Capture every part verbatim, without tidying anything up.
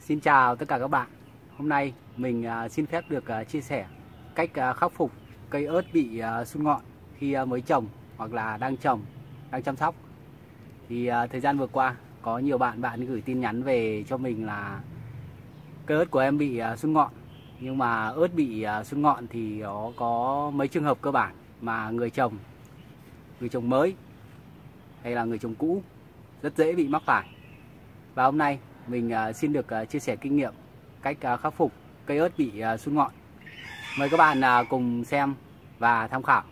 Xin chào tất cả các bạn. Hôm nay mình xin phép được chia sẻ cách khắc phục cây ớt bị sun ngọn khi mới trồng hoặc là đang trồng, đang chăm sóc. Thì thời gian vừa qua có nhiều bạn bạn gửi tin nhắn về cho mình là cây ớt của em bị sun ngọn. Nhưng mà ớt bị sun ngọn thì nó có mấy trường hợp cơ bản mà người trồng, người trồng mới hay là người trồng cũ rất dễ bị mắc phải. Và hôm nay mình xin được chia sẻ kinh nghiệm cách khắc phục cây ớt bị sun ngọn. Mời các bạn cùng xem và tham khảo.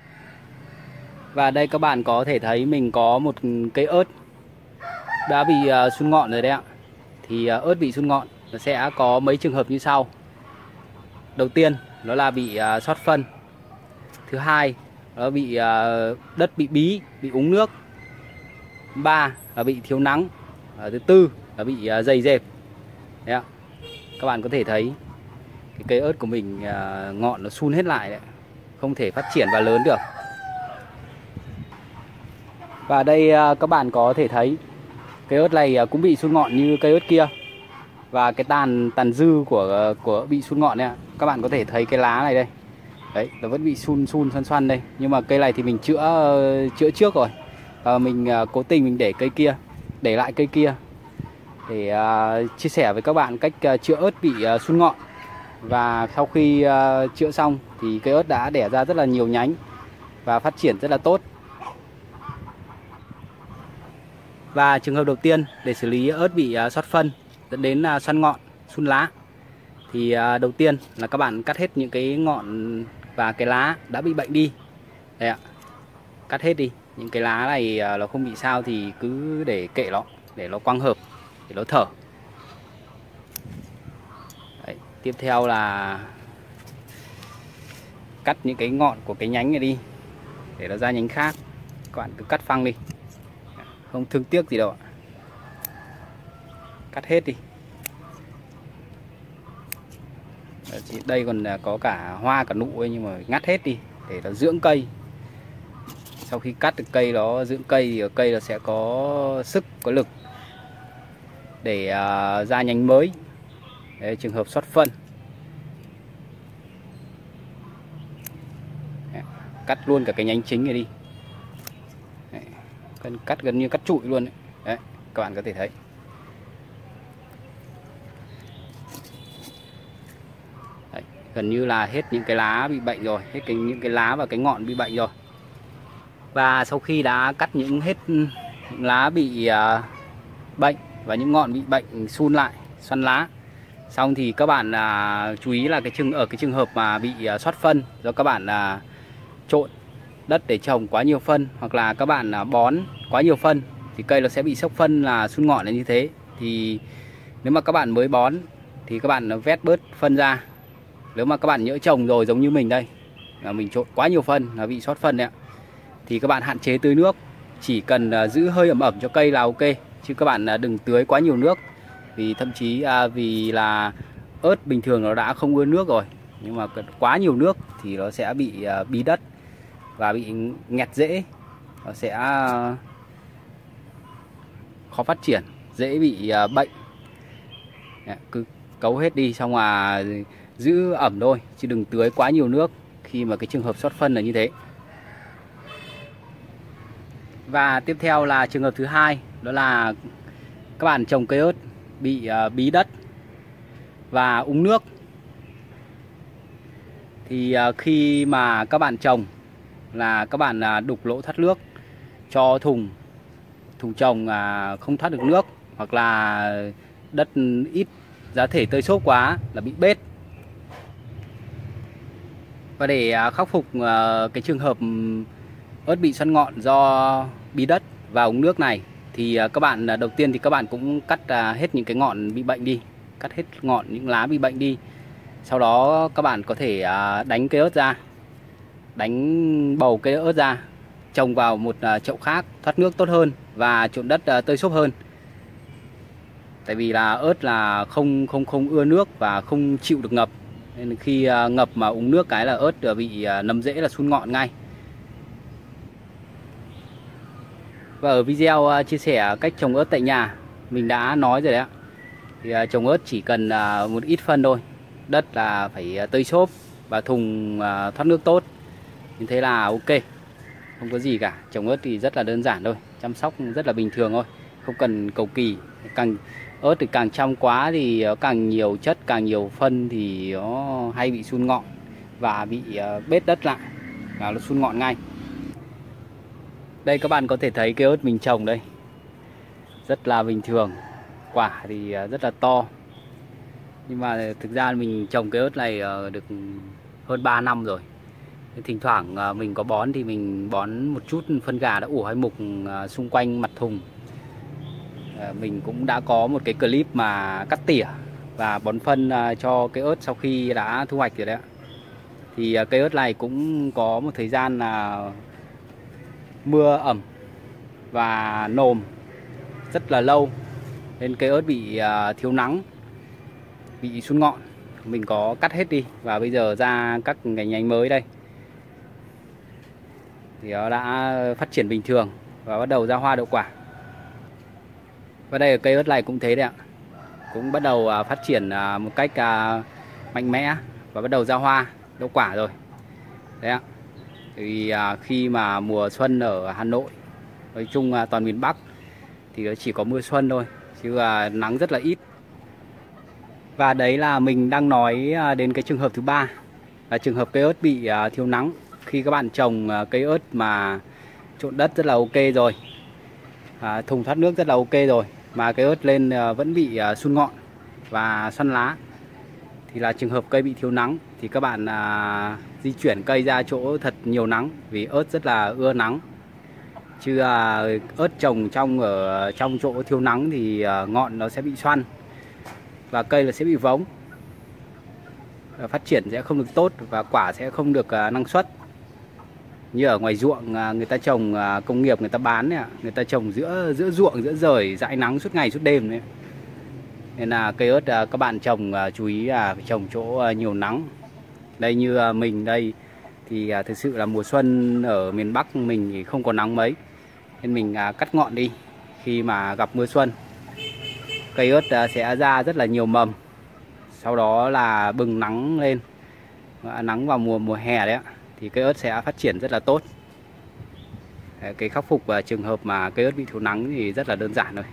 Và đây các bạn có thể thấy mình có một cây ớt đã bị sun ngọn rồi đấy ạ. Thì ớt bị sun ngọn nó sẽ có mấy trường hợp như sau. Đầu tiên nó là bị sót phân. Thứ hai nó bị đất bị bí, bị úng nước. Ba là bị thiếu nắng. Và thứ tư là bị dày dẹp. Đấy ạ. Các bạn có thể thấy cái cây ớt của mình ngọn nó sun hết lại đấy, không thể phát triển và lớn được. Và đây các bạn có thể thấy cây ớt này cũng bị sun ngọn như cây ớt kia. Và cái tàn tàn dư của của bị sun ngọn này, các bạn có thể thấy cái lá này đây. Đấy, nó vẫn bị sun sun xoăn xoăn đây. Nhưng mà cây này thì mình chữa chữa trước rồi. Và mình cố tình mình để cây kia, để lại cây kia để uh, chia sẻ với các bạn cách uh, chữa ớt bị uh, sun ngọn. Và sau khi uh, chữa xong thì cây ớt đã đẻ ra rất là nhiều nhánh và phát triển rất là tốt. Và trường hợp đầu tiên để xử lý ớt bị uh, sót phân dẫn đến uh, xoăn ngọn, sun lá thì uh, đầu tiên là các bạn cắt hết những cái ngọn và cái lá đã bị bệnh đi. Đây ạ. Cắt hết đi. Những cái lá này uh, nó không bị sao thì cứ để kệ nó, để nó quang hợp, để nó thở. Đấy, tiếp theo là cắt những cái ngọn của cái nhánh này đi để nó ra nhánh khác. Các bạn cứ cắt phăng đi, không thương tiếc gì đâu ạ. Cắt hết đi. Đây còn có cả hoa cả nụ ấy, nhưng mà ngắt hết đi để nó dưỡng cây. Sau khi cắt được cây nó dưỡng cây thì cây nó sẽ có sức, có lực để uh, ra nhánh mới. Đấy, trường hợp sót phân. Đấy, cắt luôn cả cái nhánh chính này đi. Đấy, cắt gần như cắt trụi luôn đấy. Đấy, các bạn có thể thấy. Đấy, gần như là hết những cái lá bị bệnh rồi, hết cái, những cái lá và cái ngọn bị bệnh rồi. Và sau khi đã cắt những hết những lá bị uh, bệnh và những ngọn bị bệnh sun lại, xoăn lá xong thì các bạn à, chú ý là cái trường ở cái trường hợp mà bị à, sót phân do các bạn à, trộn đất để trồng quá nhiều phân, hoặc là các bạn à, bón quá nhiều phân thì cây nó sẽ bị sốc phân là sun ngọn là như thế. Thì nếu mà các bạn mới bón thì các bạn vét bớt phân ra. Nếu mà các bạn nhỡ trồng rồi giống như mình đây là mình trộn quá nhiều phân là bị sót phân đấy ạ, thì các bạn hạn chế tưới nước, chỉ cần à, giữ hơi ẩm ẩm cho cây là ok. Chứ các bạn đừng tưới quá nhiều nước. Vì thậm chí à, vì là ớt bình thường nó đã không ưa nước rồi, nhưng mà quá nhiều nước thì nó sẽ bị à, bí đất và bị nghẹt rễ. Nó sẽ à, khó phát triển, dễ bị à, bệnh. Đấy, cứ cấu hết đi xong mà giữ ẩm thôi, chứ đừng tưới quá nhiều nước khi mà cái trường hợp sót phân là như thế. Và tiếp theo là trường hợp thứ hai, đó là các bạn trồng cây ớt bị uh, bí đất và úng nước. Thì uh, khi mà các bạn trồng là các bạn uh, đục lỗ thoát nước cho thùng thùng trồng uh, không thoát được nước, hoặc là đất ít giá thể tơi xốp quá là bị bết. Và để uh, khắc phục uh, cái trường hợp ớt bị xoăn ngọn do bí đất và úng nước này thì các bạn đầu tiên thì các bạn cũng cắt hết những cái ngọn bị bệnh đi, cắt hết ngọn những lá bị bệnh đi. Sau đó các bạn có thể đánh cây ớt ra, đánh bầu cây ớt ra, trồng vào một chậu khác thoát nước tốt hơn và trộn đất tơi xốp hơn. Tại vì là ớt là không không không ưa nước và không chịu được ngập, nên khi ngập mà úng nước cái là ớt bị nấm rễ là sun ngọn ngay. Và ở video chia sẻ cách trồng ớt tại nhà mình đã nói rồi đấy ạ. Thì trồng ớt chỉ cần một ít phân thôi, đất là phải tơi xốp và thùng thoát nước tốt, như thế là ok, không có gì cả. Trồng ớt thì rất là đơn giản thôi, chăm sóc rất là bình thường thôi, không cần cầu kỳ. Càng ớt thì càng trong quá thì càng nhiều chất, càng nhiều phân thì nó hay bị sun ngọn và bị bết đất lại và nó sun ngọn ngay. Đây các bạn có thể thấy cái ớt mình trồng đây rất là bình thường, quả thì rất là to. Nhưng mà thực ra mình trồng cái ớt này được hơn ba năm rồi. Thỉnh thoảng mình có bón thì mình bón một chút phân gà đã ủ hay mục xung quanh mặt thùng. Mình cũng đã có một cái clip mà cắt tỉa và bón phân cho cái ớt sau khi đã thu hoạch rồi đấy ạ. Thì cây ớt này cũng có một thời gian là mưa ẩm và nồm rất là lâu, nên cây ớt bị thiếu nắng, bị sun ngọn. Mình có cắt hết đi và bây giờ ra các nhánh nhánh mới đây thì nó đã phát triển bình thường và bắt đầu ra hoa đậu quả. Và đây ở cây ớt này cũng thế đấy ạ, cũng bắt đầu phát triển một cách mạnh mẽ và bắt đầu ra hoa đậu quả rồi đấy ạ. Thì khi mà mùa xuân ở Hà Nội, nói chung toàn miền Bắc thì nó chỉ có mưa xuân thôi, chứ nắng rất là ít. Và đấy là mình đang nói đến cái trường hợp thứ ba, là trường hợp cây ớt bị thiếu nắng. Khi các bạn trồng cây ớt mà trộn đất rất là ok rồi, à, thùng thoát nước rất là ok rồi, mà cây ớt lên vẫn bị sun ngọn và xoăn lá, thì là trường hợp cây bị thiếu nắng. Thì các bạn à, di chuyển cây ra chỗ thật nhiều nắng, vì ớt rất là ưa nắng. Chứ à, ớt trồng trong ở trong chỗ thiếu nắng thì à, ngọn nó sẽ bị xoăn và cây là sẽ bị vóng, phát triển sẽ không được tốt và quả sẽ không được à, năng suất. Như ở ngoài ruộng à, người ta trồng à, công nghiệp, người ta bán ấy, người ta trồng giữa giữa ruộng, giữa rời dãi nắng suốt ngày suốt đêm đấy. Nên là cây ớt à, các bạn trồng à, chú ý là phải trồng chỗ à, nhiều nắng. Đây như à, mình đây thì à, thực sự là mùa xuân ở miền Bắc mình thì không có nắng mấy, nên mình à, cắt ngọn đi. Khi mà gặp mưa xuân, cây ớt à, sẽ ra rất là nhiều mầm, sau đó là bừng nắng lên, à, nắng vào mùa mùa hè đấy ạ, thì cây ớt sẽ phát triển rất là tốt. Cái khắc phục à, trường hợp mà cây ớt bị thiếu nắng thì rất là đơn giản thôi.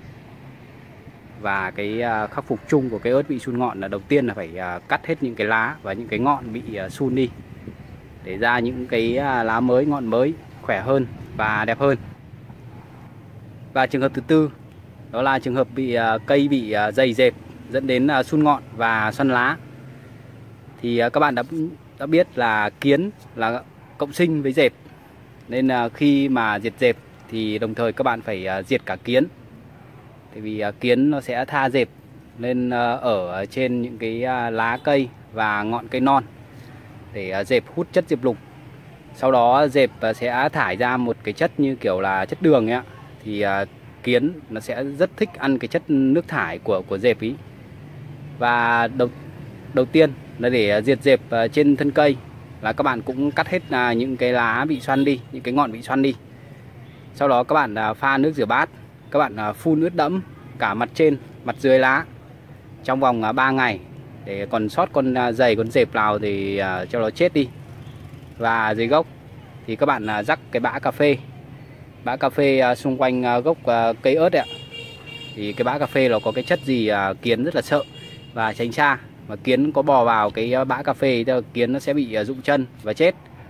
Và cái à, khắc phục chung của cây ớt bị sun ngọn là đầu tiên là phải à, cắt hết những cái lá và những cái ngọn bị à, sun đi, để ra những cái à, lá mới, ngọn mới khỏe hơn và đẹp hơn. Và trường hợp thứ tư đó là trường hợp bị à, cây bị à, dày dẹp dẫn đến à, sun ngọn và xoăn lá. Thì à, các bạn đã đã biết là kiến là cộng sinh với dẹp, nên à, khi mà diệt dẹp thì đồng thời các bạn phải à, diệt cả kiến. Tại vì à, kiến nó sẽ tha dẹp lên à, ở trên những cái à, lá cây và ngọn cây non để à, dẹp hút chất diệp lục. Sau đó dẹp à, sẽ thải ra một cái chất như kiểu là chất đường ấy ạ. Thì à, kiến nó sẽ rất thích ăn cái chất nước thải của của dẹp ý. Và đầu đầu tiên là để diệt dẹp à, trên thân cây là các bạn cũng cắt hết à, những cái lá bị xoăn đi, những cái ngọn bị xoăn đi. Sau đó các bạn à, pha nước rửa bát, các bạn à, phun ướt đẫm cả mặt trên, mặt dưới lá trong vòng à, ba ngày, để còn sót con à, dày, con dẹp nào thì à, cho nó chết đi. Và dưới gốc thì các bạn à, rắc cái bã cà phê, bã cà phê à, xung quanh à, gốc à, cây ớt đấy ạ. Thì cái bã cà phê nó có cái chất gì à, kiến rất là sợ và tránh xa. Mà kiến có bò vào cái bã cà phê thì kiến nó sẽ bị à, rụng chân và chết.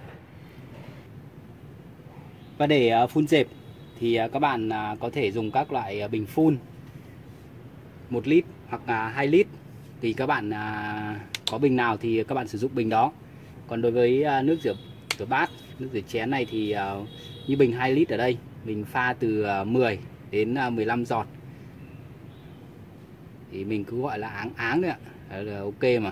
Và để à, phun dẹp thì à, các bạn à, có thể dùng các loại à, bình phun một lít hoặc là hai lít, thì các bạn à, có bình nào thì các bạn sử dụng bình đó. Còn đối với à, nước rửa rửa bát, nước rửa chén này thì à, như bình hai lít ở đây mình pha từ à, mười đến à, mười lăm giọt, thì mình cứ gọi là áng áng đấy ạ, là ok mà.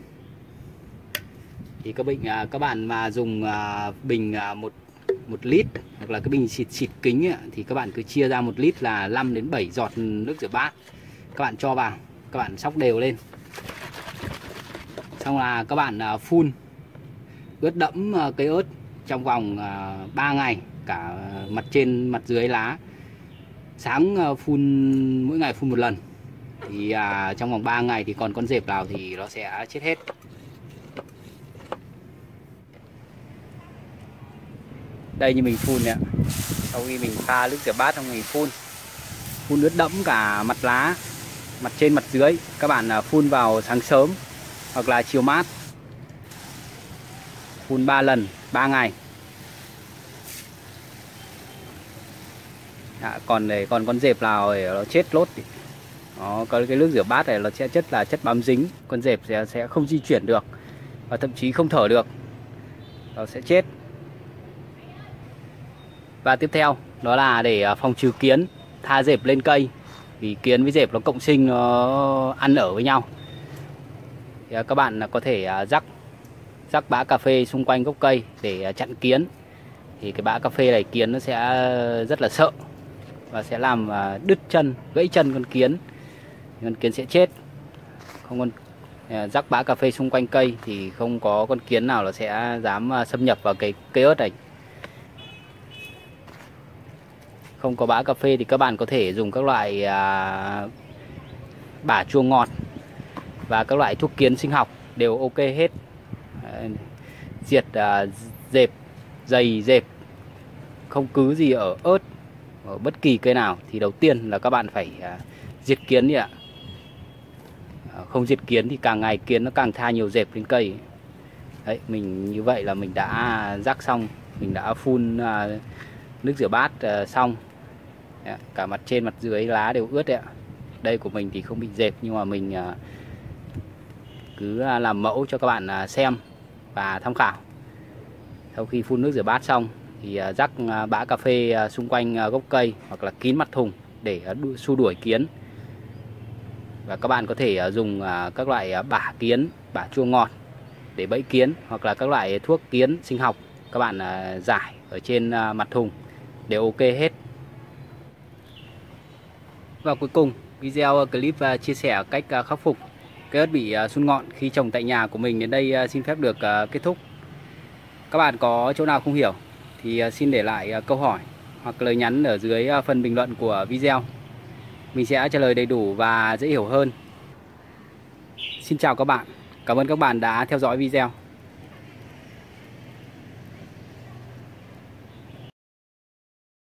Thì các bình à, các bạn mà dùng à, bình à, một một lít hoặc là cái bình xịt xịt kính ấy, thì các bạn cứ chia ra một lít là năm đến bảy giọt nước rửa bát, các bạn cho vào, các bạn xóc đều lên, xong là các bạn à, phun ướt đẫm à, cây ớt trong vòng à, ba ngày, cả mặt trên mặt dưới lá. Sáng à, phun mỗi ngày phun một lần, thì à, trong vòng ba ngày thì còn con dẹp nào thì nó sẽ chết hết. Đây như mình phun nè, sau khi mình pha nước rửa bát xong mình phun phun ướt đẫm cả mặt lá, mặt trên mặt dưới. Các bạn phun vào sáng sớm hoặc là chiều mát, phun ba lần ba ngày. Đã, còn để còn con dẹp nào để nó chết lốt thì nó có cái nước rửa bát này nó sẽ chất là chất bám dính, con dẹp sẽ sẽ không di chuyển được và thậm chí không thở được, nó sẽ chết. Và tiếp theo đó là để phòng trừ kiến tha dẹp lên cây, vì kiến với dẹp nó cộng sinh, nó ăn ở với nhau. Thì các bạn có thể rắc rắc bã cà phê xung quanh gốc cây để chặn kiến. Thì cái bã cà phê này kiến nó sẽ rất là sợ và sẽ làm đứt chân, gãy chân con kiến, con kiến sẽ chết. Không còn rắc bã cà phê xung quanh cây thì không có con kiến nào nó sẽ dám xâm nhập vào cái cây ớt này. Không có bã cà phê thì các bạn có thể dùng các loại à, bả chua ngọt và các loại thuốc kiến sinh học đều ok hết. À, diệt à, dẹp, dày dẹp, không cứ gì ở ớt, ở bất kỳ cây nào thì đầu tiên là các bạn phải à, diệt kiến đi ạ. À, không diệt kiến thì càng ngày kiến nó càng tha nhiều dẹp lên cây. Đấy, mình như vậy là mình đã rắc xong, mình đã phun à, nước rửa bát à, xong. Đấy, cả mặt trên mặt dưới lá đều ướt đấy ạ. Đây của mình thì không bị dẹp, nhưng mà mình à, cứ à, làm mẫu cho các bạn à, xem và tham khảo. Sau khi phun nước rửa bát xong thì à, rắc à, bã cà phê à, xung quanh à, gốc cây hoặc là kín mặt thùng để à, đu, xua đuổi kiến. Và các bạn có thể à, dùng à, các loại à, bả kiến, bả chua ngọt để bẫy kiến, hoặc là các loại thuốc kiến sinh học các bạn à, rải ở trên à, mặt thùng đều ok hết. Và cuối cùng, video clip chia sẻ cách khắc phục cây ớt bị sun ngọn khi trồng tại nhà của mình đến đây xin phép được kết thúc. Các bạn có chỗ nào không hiểu thì xin để lại câu hỏi hoặc lời nhắn ở dưới phần bình luận của video. Mình sẽ trả lời đầy đủ và dễ hiểu hơn. Xin chào các bạn. Cảm ơn các bạn đã theo dõi video.